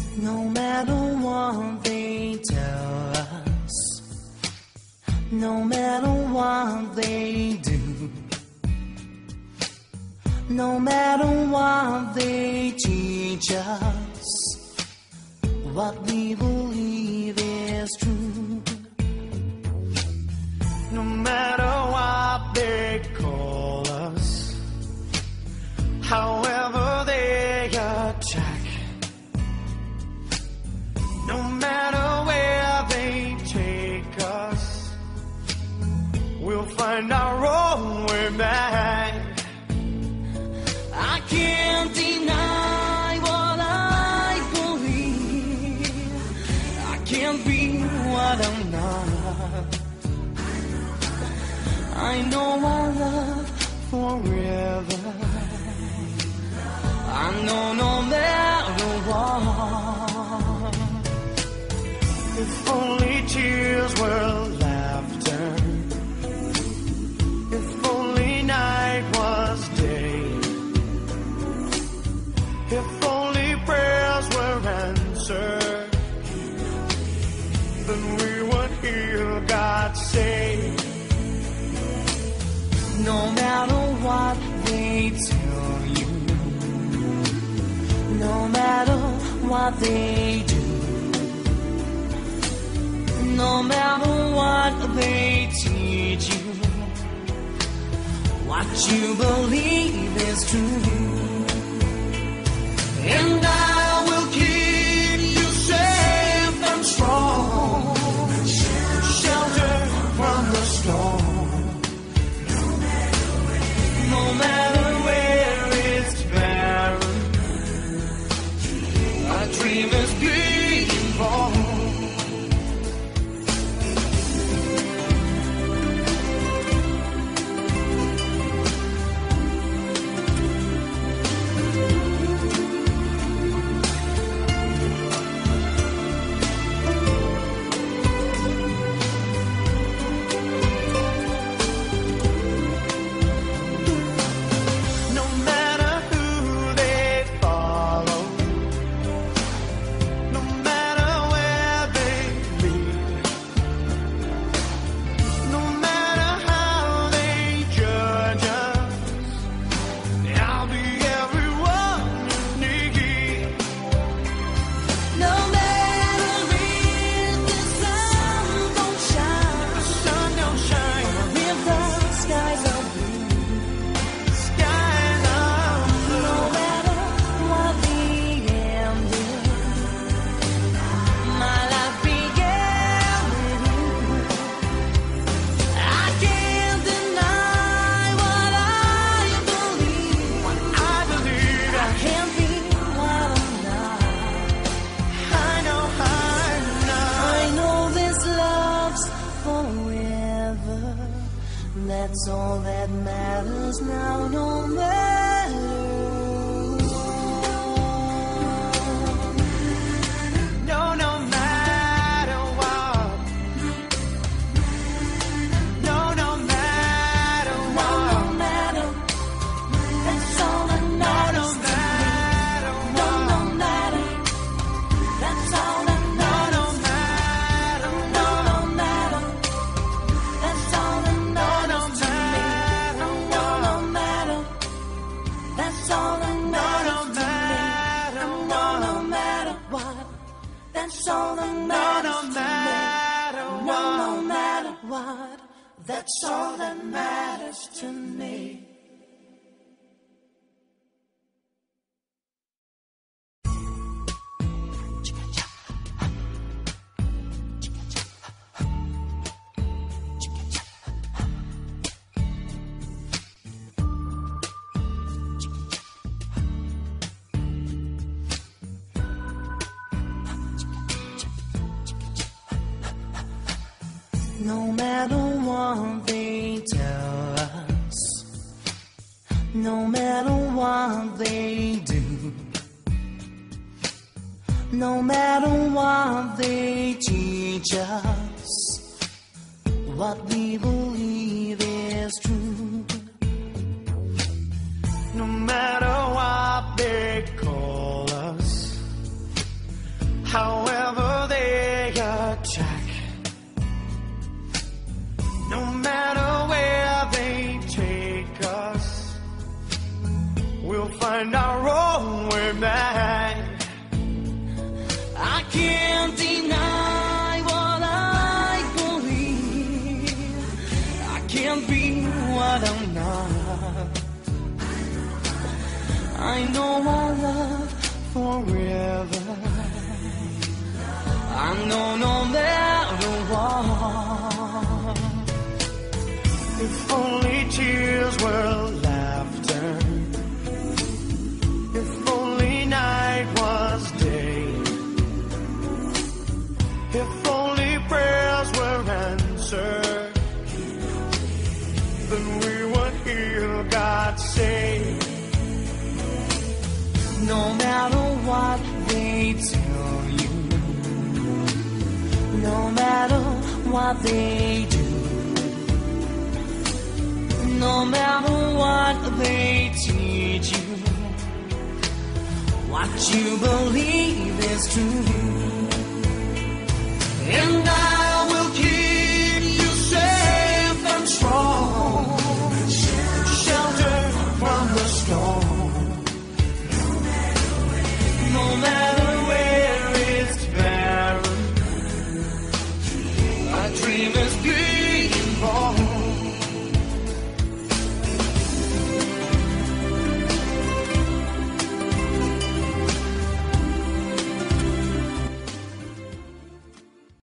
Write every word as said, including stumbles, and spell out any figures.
No matter what they tell us, no matter what they do, no matter what they teach us, what we believe is true. No matter what they call us, however they attack, no matter where they take us, we'll find our own way back. I can't deny what I believe. I can't be what I'm not. I know our love forever. I know no matter what. If only tears were laughter, if only night was day, if only prayers were answered, then we would hear God say, no matter what they tell you, no matter what they do, no matter what they teach you, what you believe is true. And I will keep you safe and strong, shelter from the storm. No matter where it's barren, our dream is being born. That's all that matters now, no matter what. No, no matter what. No, no matter what. No, no matter. That's all that matters to me. No, no matter. That's all that matters. No, no matter. No, no matter. That's all that matters to me. No, no matter. That's all that matters to me. No, no matter what. That's all that matters to me. No, no matter what. That's all that matters to me. No matter what they tell us, no matter what they do, no matter what they teach us, what we believe is true. No matter what they call us, tomorrow we're mine. I can't deny what I believe. I can't be what I'm not. I know our love forever. I know no matter what. If only tears were laughter. If only night was day. If only prayers were answered, then we would hear God say, no matter what they tell you, no matter what they do, no matter what they teach you, what you believe is true. And